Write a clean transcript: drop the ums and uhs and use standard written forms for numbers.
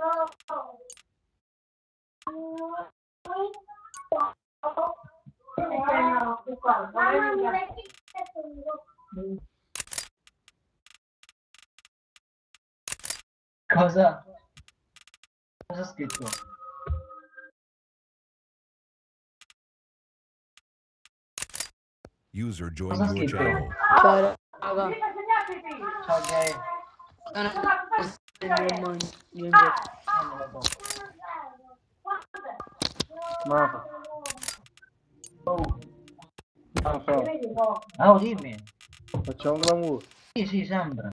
Cosa? Cosa ha scritto? User joined Cosa ha your scritto? channel. Ciao raga, Ciao gay. non è io Non lo so. Marco, Oh, non so, oh, dimmi. facciamo un glamour. Sì, sì, sembra.